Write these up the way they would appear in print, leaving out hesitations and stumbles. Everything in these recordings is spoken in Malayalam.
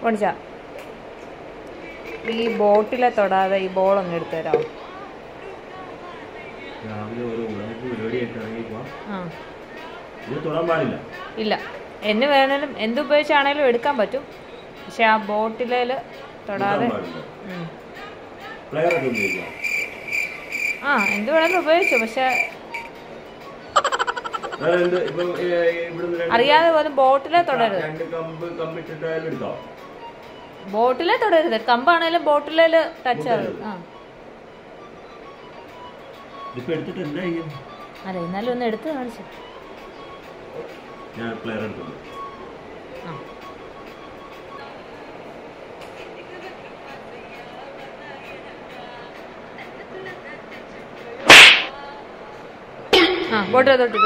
ഓണിച്ച ഈ ബോട്ടിലെ തൊടാതെ ഈ ബോൾ ഒന്ന് എടുത്തു തരാമോ? ഇല്ല, എന്ന് വേണേലും എന്തുപയോഗിച്ചാണേലും എടുക്കാൻ പറ്റും, പക്ഷെ ആ ബോട്ടിലേല് തൊടാതെ. എന്ത് വേണേലും ഉപയോഗിച്ചു, പക്ഷെ അറിയാതെ പോലും ബോട്ടിലെ തൊടരുത്. ബോട്ടിലെ തൊടരുത്, കമ്പാണേലും ബോട്ടിലേല് ടച്ച് ആവും. അതെ, എന്നാലും ഒന്ന് എടുത്ത് കാണിച്ചു. ബോട്ടിലെ തൊട്ടിട്ട്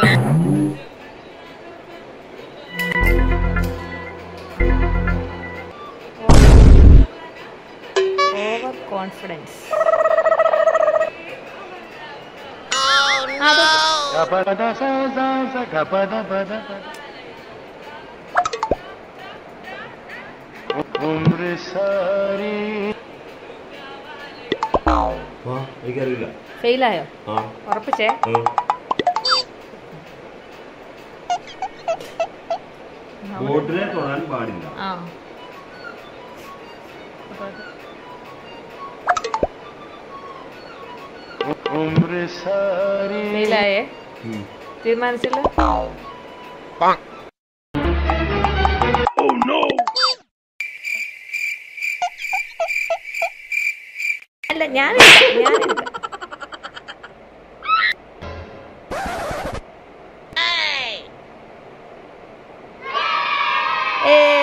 ഓവർ കോൺഫിഡൻസ്. ഫെയിലായോ? ഉറപ്പിച്ചേ. ഫെയിലായേ? തീരുമാനിച്ചില്ല? അല്ല, ഞാനില്ല. ഏ